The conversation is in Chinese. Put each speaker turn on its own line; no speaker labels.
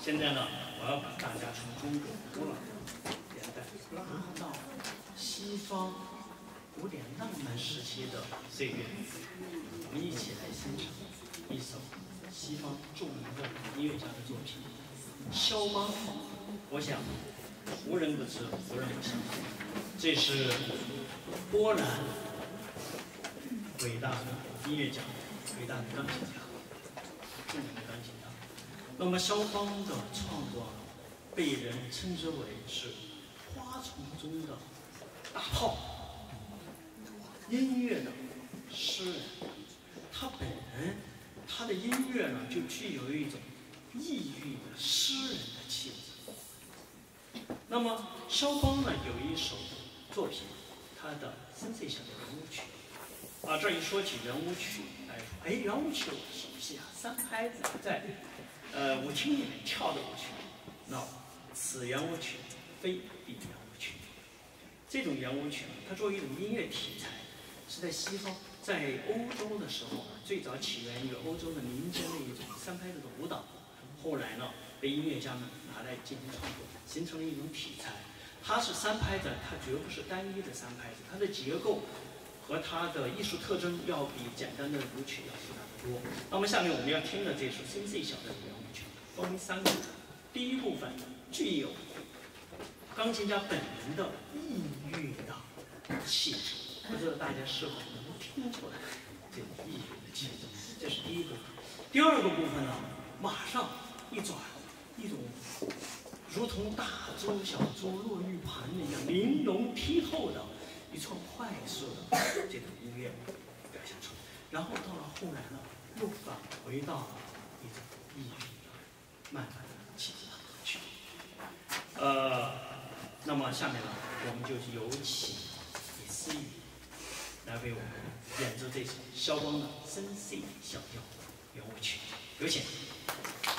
现在呢，我要把大家从中国古老的年代拉到西方古典浪漫时期的岁月，我们一起来欣赏一首西方著名的音乐家的作品《肖邦》。我想无人不知，无人不晓。这是波兰伟大的音乐家，伟大的钢琴家，著名的钢琴家。那么肖邦的创作被人称之为是花丛中的大炮，音乐的诗人。他本人，他的音乐呢，就具有一种异域的诗人的气质。那么肖邦呢，有一首作品，他的3岁小的圆舞曲。这一说起圆舞曲来说，圆舞曲我熟悉啊，3拍子在舞厅里面跳的舞曲。那此圆舞曲非彼圆舞曲。这种圆舞曲呢，它作为一种音乐题材，是在西方，在欧洲的时候呢，最早起源于欧洲的民间的一种3拍子的舞蹈，后来呢，被音乐家们拿来进行创作，形成了一种题材。它是3拍子，它绝不是单一的3拍子，它的结构和它的艺术特征要比简单的舞曲要复杂得多。那么下面我们要听的这首3C 小的圆舞曲，分为3部分。第一部分具有钢琴家本人的异域的气质，不知道大家是否能听出来这种异域的气质？这是第一部分。第二个部分呢，马上一转，一种如同大珠小珠落玉盘一样玲珑剔透的一串快速的这种音乐表现出来，然后到了后来呢，又返回到了一种异域的慢慢的气质的歌曲。那么下面呢，我们就有请李思雨来为我们演奏这首肖邦的3C 小调圆舞曲，有请。